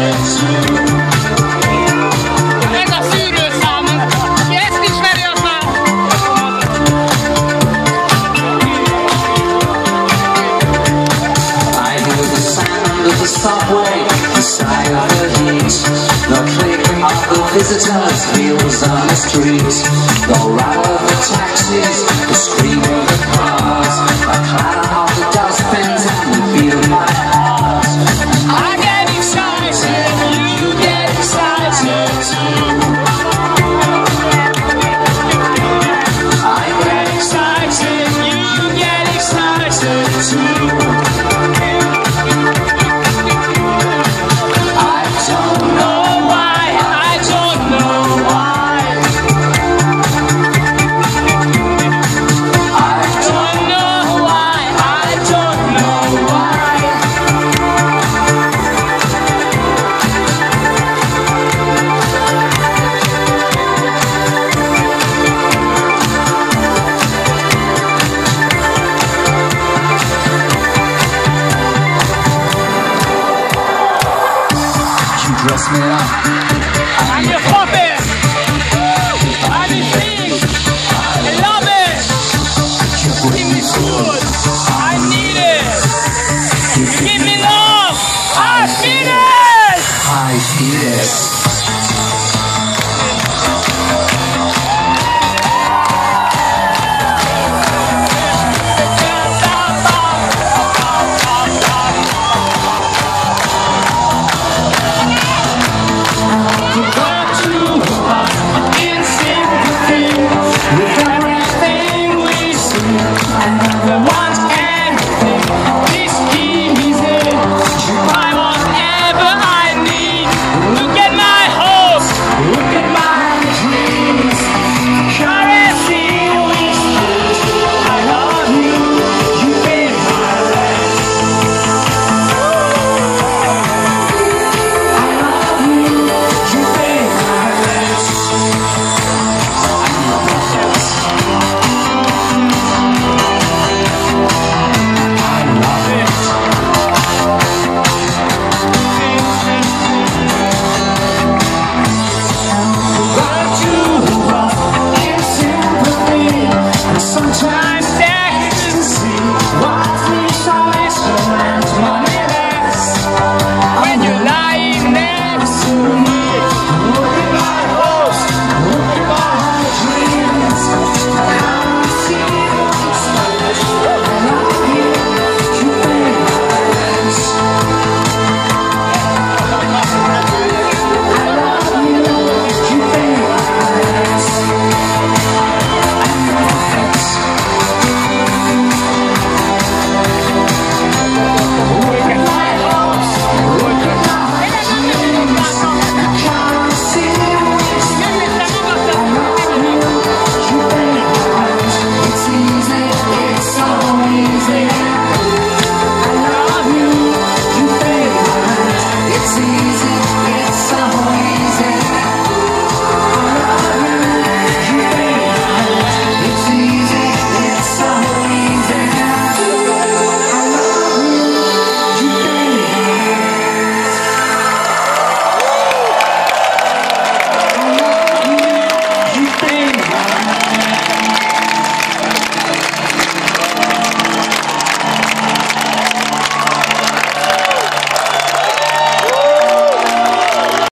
Ez a szűrőszám, ki ezt ismeri, az már... I hear the sound of the subway, the sigh of the heat, the click of the visitors' wheels on the street, the rattle of the taxis, the scream of the cars, the clatter of the dustbins and the beat of my heart. I get excited, you get excited too. I Get excited, you get excited too. I don't know Why? I don't know why. I Don't know why. I don't know why. You dress me up. I'm your puppet.